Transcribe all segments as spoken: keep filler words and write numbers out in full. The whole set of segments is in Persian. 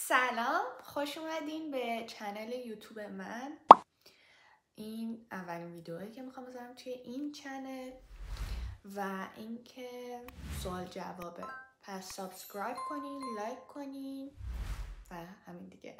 سلام، خوش اومدین به چنل یوتیوب من. این اولین ویدیویی که میخوام بذارم توی این چنل و اینکه سوال جوابه. پس سابسکرایب کنین، لایک کنین و همین دیگه.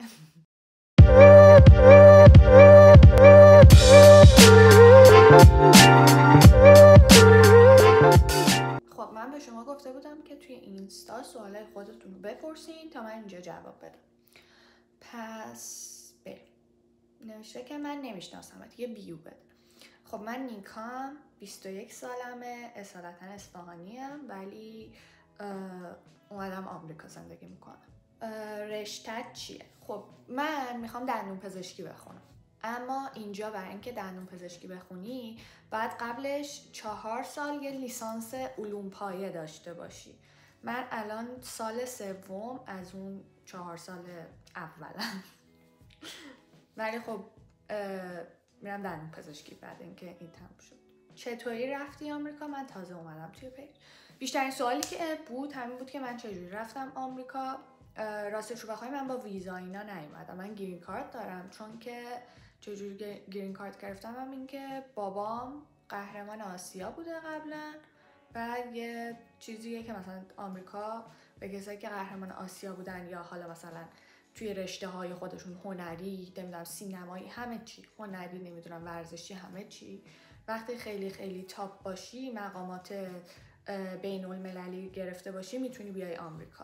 خب من به شما گفته بودم که توی اینستا سوالای خودتون رو بپرسین تا من اینجا جواب بدم. پس بریم. نوشته که من نمیشناسمت، یه بیو بده. خب من نیکام، بیست و یک سالمه، اصالتا اصفهانیم ولی اومدم آمریکا زندگی میکنم. رشتت چیه؟ خب من میخوام دندون پزشکی بخونم، اما اینجا برای اینکه دندون پزشکی بخونی باید قبلش چهار سال یه لیسانس علوم پایه داشته باشی. من الان سال سوم از اون چهار سال اولم ولی خب میرم دندون پزشکی بعد اینکه این تموم شد. چطوری رفتی آمریکا؟ من تازه اومدم توی پیج. بیشترین سوالی که بود همین بود که من چجوری رفتم آمریکا. راستش رو بخوای من با ویزا اینا نیومدم، من گرین کارت دارم. چون که چجوری گرین کارت گرفتم هم این که بابام قهرمان آسیا بوده قبلا، بعد یه چیزیه که مثلا آمریکا به کسایی که قهرمان آسیا بودن یا حالا مثلا توی رشته های خودشون هنری، نمیدونم سینمایی، همه چی، هنری، نمیدونم ورزشی، همه چی، وقتی خیلی خیلی تاپ باشی، مقامات بین المللی گرفته باشی، میتونی بیای آمریکا.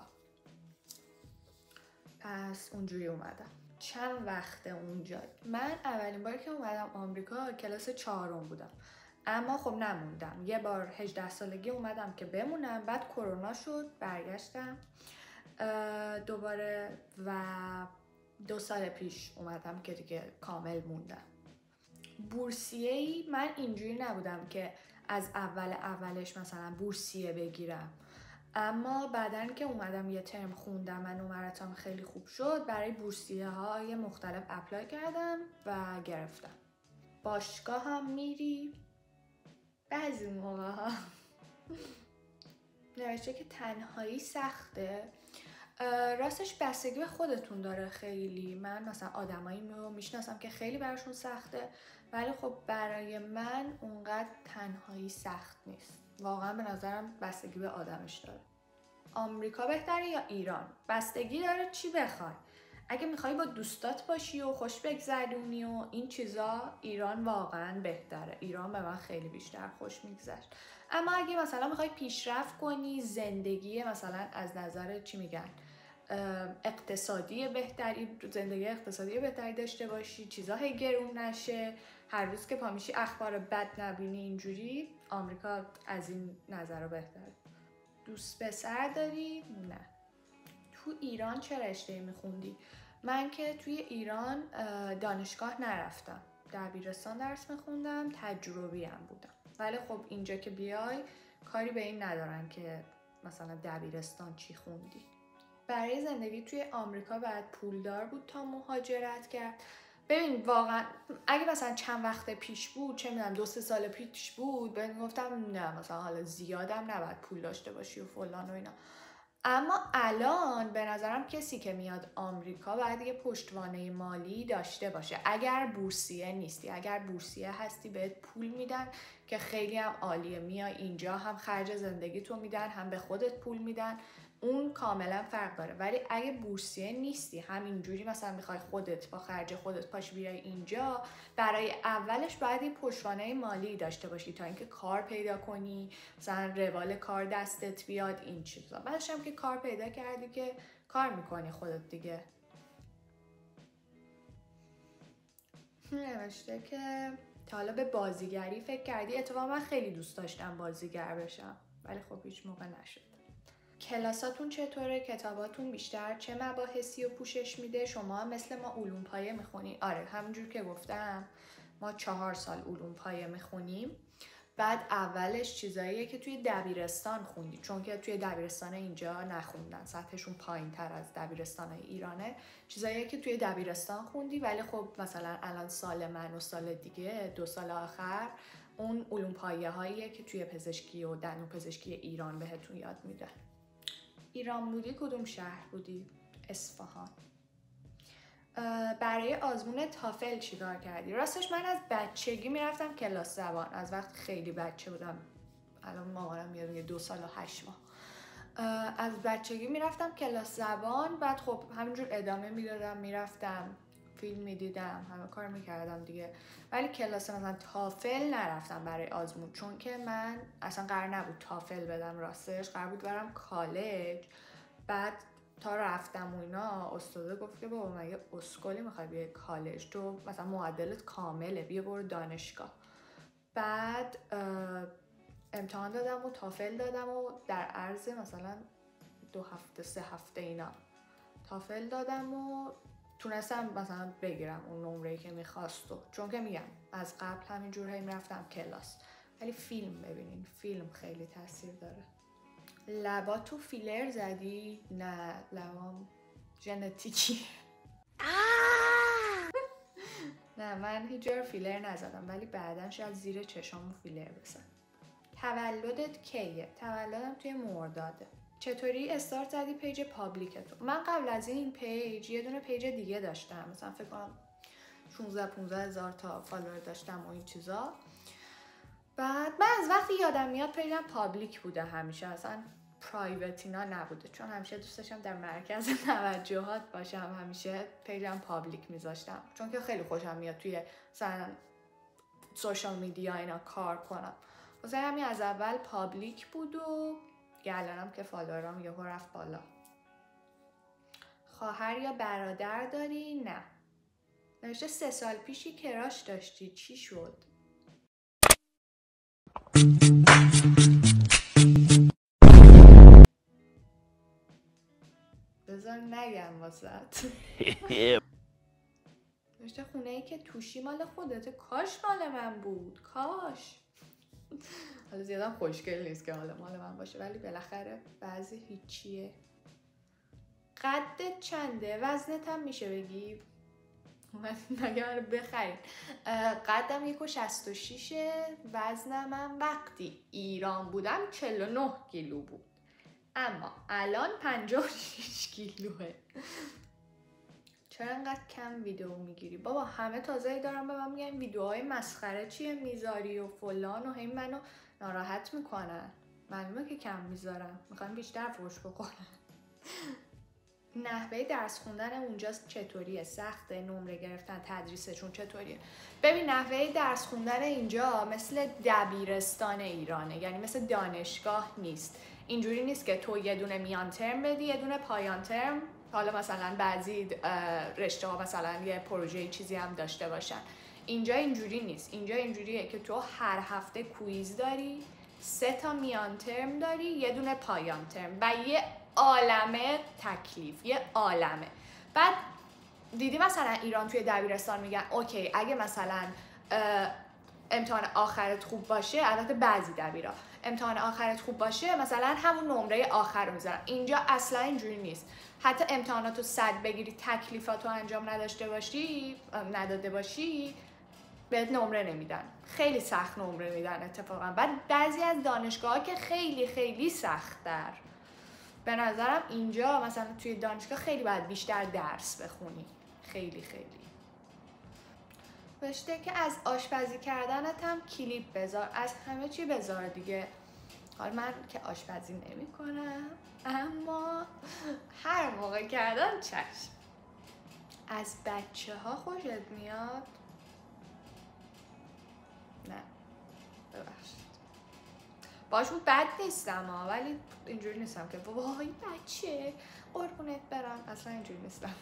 پس اونجوری اومدم. چند وقته اونجا؟ من اولین باری که اومدم آمریکا کلاس چهارم بودم، اما خب نموندم. یه بار هجده سالگی اومدم که بمونم، بعد کرونا شد برگشتم دوباره و دو سال پیش اومدم که دیگه کامل موندم. بورسیه‌ای من اینجوری نبودم که از اول اولش مثلا بورسیه بگیرم، اما بعدن که اومدم یه ترم خوندم و نمراتم خیلی خوب شد، برای بورسیه های مختلف اپلای کردم و گرفتم. باشگاه هم میری؟ بعضی موقع ها. نوشته که تنهایی سخته. راستش بستگی به خودتون داره خیلی. من مثلا آدمایی رو میشناسم که خیلی براشون سخته، ولی خب برای من اونقدر تنهایی سخت نیست. واقعا به نظرم بستگی به آدمش داره. آمریکا بهتره یا ایران؟ بستگی داره چی بخوای. اگه میخوای با دوستات باشی و خوش بگذرونی و این چیزا، ایران واقعا بهتره. ایران به من خیلی بیشتر خوش میگذشت. اما اگه مثلا میخوای پیشرفت کنی، زندگی مثلا از نظر چی میگن اقتصادی بهتری، زندگی اقتصادی بهتری داشته باشی، چیزا هی گرون نشه، هر روز که پا میشی اخبار بد نبینی، اینجوری، آمریکا از این نظر بهتره. دوست پسر داری؟ نه. تو ایران چه رشته‌ای میخوندی؟ من که توی ایران دانشگاه نرفتم، دبیرستان درس میخوندم، تجربی هم بودم. ولی خب اینجا که بیای کاری به این ندارن که مثلا دبیرستان چی خوندی. برای زندگی توی آمریکا باید پولدار بود تا مهاجرت کرد. ببین واقعا اگه مثلا چند وقت پیش بود، چه میدونم دو سه سال پیش بود، بهت گفتم نه مثلا حالا زیادم نباید پول داشته باشی و فلان و اینا. اما الان به نظرم کسی که میاد آمریکا باید یه پشتوانه مالی داشته باشه. اگر بورسیه نیستی، اگر بورسیه هستی بهت پول میدن که خیلی هم عالیه. میای اینجا هم خرج زندگی تو میدن، هم به خودت پول میدن، اون کاملا فرق داره. ولی اگه بورسیه نیستی، همینجوری مثلا میخوای خودت با خرج خودت پاش بیای اینجا، برای اولش باید یه پشتوانه مالی داشته باشی تا اینکه کار پیدا کنی، مثلا روال کار دستت بیاد، این چیزا. بعدش هم که کار پیدا کردی که کار میکنی خودت دیگه. نوشته که تا حالا به بازیگری فکر کردی؟ اتفاقا من خیلی دوست داشتم بازیگر بشم ولی خب هیچ موقع نشد. کلاساتون چطوره؟ کتاباتون بیشتر چه مباحثی رو پوشش میده؟ شما هم مثل ما علوم پایه میخونی؟ آره همونجور که گفتم ما چهار سال علوم پایه میخونیم. بعد اولش چیزاییه که توی دبیرستان خوندی، چون که توی دبیرستان اینجا نخوندن، سطحشون پایین تر از دبیرستان ایرانه. چیزاییه که توی دبیرستان خوندی ولی خب مثلا الان سال من و سال دیگه دو سال آخر اون علوم پایه هاییه که توی پزشکی و دندون پزشکی ایران بهتون یاد میده. ایران بودی کدوم شهر بودی؟ اصفهان. برای آزمون تافل چیکار کردی؟ راستش من از بچگی میرفتم کلاس زبان، از وقت خیلی بچه بودم، الان مامانم میاد دو سال و هشت ماه. از بچگی میرفتم کلاس زبان، بعد خب همینجور ادامه میدادم، میرفتم فیلم میدیدم، همه کار میکردم دیگه. ولی کلاس مثلا تافل نرفتم برای آزمون، چون که من اصلا قرار نبود تافل بدم، راستش قرار بود برم کالج. بعد تا رفتم و اینا استاده گفت که بابا مگه اسکلی میخوای بیای کالج، تو مثلا معدلت کامله، بیا برو دانشگاه. بعد امتحان دادم و تافل دادم و در عرض مثلا دو هفته سه هفته اینا تافل دادم و تونستم مثلا بگیرم اون نمره‌ای که میخواستو، چون که میگم از قبل همینجور هی میرفتم کلاس. ولی فیلم ببینین، فیلم خیلی تاثیر داره. لباتو فیلر زدی؟ نه، لبام ژنتیکی. نه من هیچ جا فیلر نزدم، ولی بعداً شاید زیر چشامو فیلر بزنم. تولدت کیه؟ تولدم توی مرداده. چطوری استارت زدی پیج پابلیکتو؟ من قبل از این پیج یه دونه پیج دیگه داشتم، مثلا فکر کنم شانزده پانزده هزار تا فالوور داشتم و این چیزا. بعد من از وقتی یادم میاد پیجم پابلیک بوده همیشه، اصلا پرایوت اینا نبوده، چون همیشه دوست داشتم در مرکز توجهات باشم، همیشه پیجم پابلیک میذاشتم، چون که خیلی خوشم میاد توی مثلا سوشال میدیا اینا کار کنم. واسه همین از اول پابلیک بود و الانم که فالوورام یهو رفت بالا. خواهر یا برادر داری؟ نه. نوشته سه سال پیشی کراش داشتی، چی شد؟ بذار نگم واسط. نوشته خونه ای که توشی مال خودته، کاش مال من بود، کاش. حالا زیادم خوشگل نیست که حالا مال من باشه، ولی بالاخره بعضی هیچیه. قدت چنده؟ وزنت هم میشه بگی؟ مگه منو بخرین. قدم یک و شست و شیشه، وزنم هم وقتی ایران بودم چهل و نه کیلو بود، اما الان پنجاه و شش کیلوه. چرا انقدر کم ویدیو میگیری؟ بابا همه تازه دارن به من میگن ویدیوهای مسخره چیه میذاری و فلان و هی منو ناراحت میکنن. معلومه که کم میذارم، میخوان بیشتر فوش بکنن. نحوه درس خوندن اونجا چطوریه؟ سخته؟ نمره گرفتن تدریسشون چطوریه؟ ببین نحوه درس خوندن اینجا مثل دبیرستان ایرانه، یعنی مثل دانشگاه نیست. اینجوری نیست که تو یه دونه میان ترم بدی یه دونه پایان ترم، حالا مثلا بعضی رشته ها مثلا یه پروژه چیزی هم داشته باشن. اینجا اینجوری نیست. اینجا اینجوریه که تو هر هفته کویز داری، سه تا میان ترم داری، یه دونه پایان ترم و یه عالمه تکلیف، یه عالمه. بعد دیدی مثلا ایران توی دبیرستان میگن اوکی اگه مثلا امتحان آخرت خوب باشه، البته بعضی دبیرا امتحان آخرت خوب باشه مثلا همون نمره آخر رو میذارن. اینجا اصلا اینجوری نیست. حتی امتحاناتو صد بگیری تکلیفاتو انجام نداشته باشی نداده باشی بهت نمره نمیدن، خیلی سخت نمره میدن اتفاقا. بعد بعضی از دانشگاه‌ها که خیلی خیلی سخت‌تر. به نظرم اینجا مثلا توی دانشگاه خیلی باید بیشتر درس بخونی، خیلی خیلی. نوشته که از آشپزی کردنت هم کلیپ بذار، از همه چی بذار دیگه. حالا من که آشپزی نمی کنم، اما هر موقع کردم چشم. از بچه ها خوشت میاد؟ نه ببخشید، باشون بد نیستم ها، ولی اینجوری نیستم که وای بچه قربونت برم، اصلا اینجوری نیستم.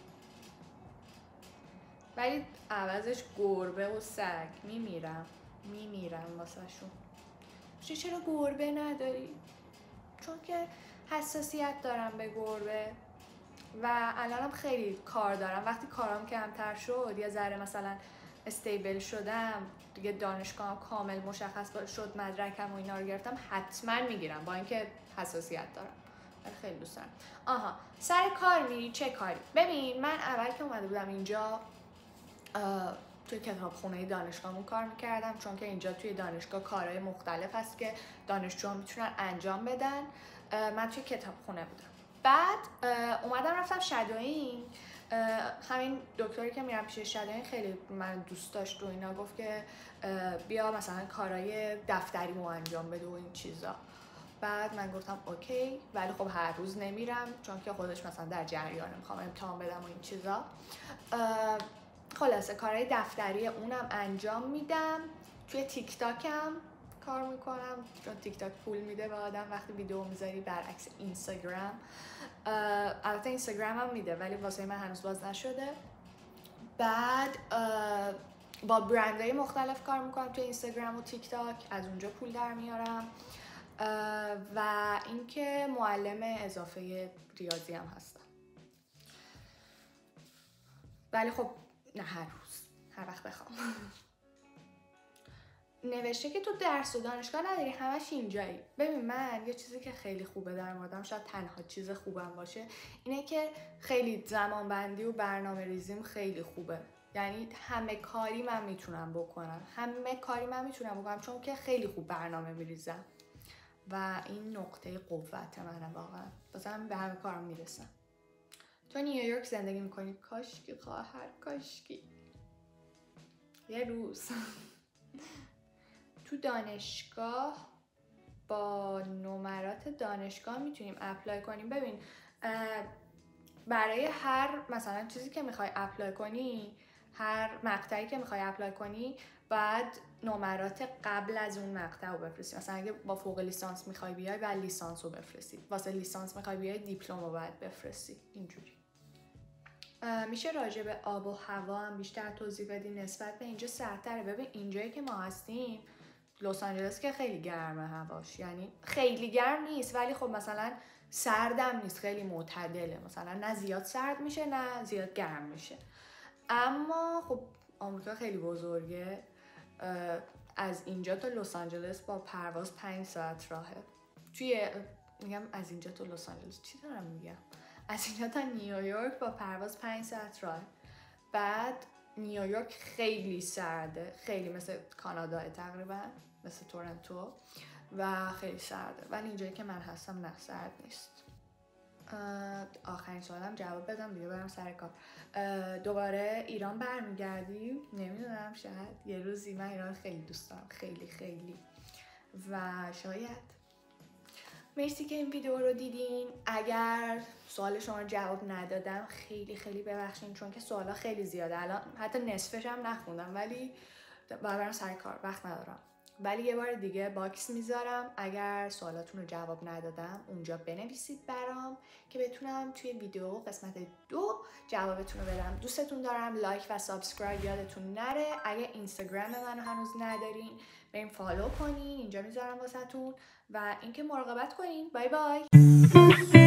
ولی عوضش گربه و سگ میمیرم میمیرم واسه شون. چرا گربه نداری؟ چون که حساسیت دارم به گربه و الانم خیلی کار دارم. وقتی کارام کمتر شد یا ذره مثلا استیبل شدم دیگه، دانشگاهم کامل مشخص شد، مدرکم و اینا رو گرفتم، حتما میگیرم با اینکه حساسیت دارم. ولی خیلی دوست دارم. آها، سر کار میری؟ چه کاری؟ ببین من اول که اومده بودم اینجا توی کتابخونه دانشگاهمون کار میکردم، چون که اینجا توی دانشگاه کارهای مختلف هست که دانشجوها میتونن انجام بدن. من توی کتابخونه بودم بعد اومدم رفتم شادوینگ. همین دکتری که میرم پیش شادوینگ خیلی من دوست داشت و اینا، گفت که بیا مثلا کارهای دفتری مو انجام بده و این چیزا. بعد من گفتم اوکی، ولی خب هر روز نمیرم چون که خودش مثلا در جریانه، میخوام امتحان بدم و این چیزا. خلاصه کارهای دفتری اونم انجام میدم. توی تیک تاکم کار میکنم چون تیک تاک پول میده به آدم وقتی ویدیو میذاری، برعکس اینستاگرام. البته اینستاگرام هم میده ولی واسه من هنوز باز نشده. بعد با برندهای مختلف کار میکنم توی اینستاگرام و تیک تاک، از اونجا پول در میارم. و اینکه معلم اضافه ریاضی هم هستم، ولی خب نه هر روز، هر وقت بخوام. نوشته که تو درس و دانشگاه نداری، همش اینجایی. ببین من یه چیزی که خیلی خوبه در موردم، شاید تنها چیز خوبم باشه، اینه که خیلی زمان بندی و برنامه ریزیم خیلی خوبه. یعنی همه کاری من میتونم بکنم، همه کاری من میتونم بکنم چون که خیلی خوب برنامه میریزم و این نقطه قوت منه واقعا. بازم به همه کارم میرسم. تو نیویورک زندگی میکنی؟ کاشکی خواهر، کاشکی یه روز. تو دانشگاه با نمرات دانشگاه میتونیم اپلای کنیم. ببین برای هر مثلا چیزی که میخوای اپلای کنی، هر مقطعی که میخوای اپلای کنی، باید نمرات قبل از اون مقطع رو بفرستی. مثلا اگه با فوق لیسانس میخوای بیای، بعد لیسانس رو بفرستی. واسه لیسانس میخوای بیای، دیپلم رو باید بفرستی. اینجوری. میشه راجع به آب و هوا هم بیشتر توضیح بدی؟ نسبت به اینجا سردتره. ببین اینجایی که ما هستیم، لس آنجلس که خیلی گرمه هواش، یعنی خیلی گرم نیست ولی خب مثلا سردم نیست، خیلی معتدله. مثلا نه زیاد سرد میشه نه زیاد گرم میشه. اما خب آمریکا خیلی بزرگه. از اینجا تا لس آنجلس با پرواز پنج ساعت راهه. توی میگم از اینجا تا لس آنجلس، چی دارم میگم؟ از اینجا تا نیویورک با پرواز پنج ساعت راه. بعد نیویورک خیلی سرده، خیلی مثل کانادا تقریبا، مثل تورنتو و خیلی سرده. ولی اینجایی که من هستم نه سرد نیست. آخرین سوالم جواب بدم دیگه برم سر کار. دوباره ایران برمیگردی؟ نمیدونم، شاید یه روزی. من ایران خیلی دوست دارم، خیلی خیلی. و شاید. مرسی که این ویدیو رو دیدین. اگر سوال شما رو جواب ندادم خیلی خیلی ببخشین چون که سوالا خیلی زیاده. الان حتی نصفش هم نخوندم ولی باید برم سر کار، وقت ندارم. ولی یه بار دیگه باکس میذارم، اگر سوالاتون رو جواب ندادم اونجا بنویسید برام که بتونم توی ویدیو قسمت دو جوابتون رو بدم. دوستتون دارم. لایک و سابسکرایب یادتون نره. اگه اینستاگرام منو هنوز ندارین بریم فالو کنین، اینجا میذارم واسهتون. و اینکه مراقبت کنین. بای بای.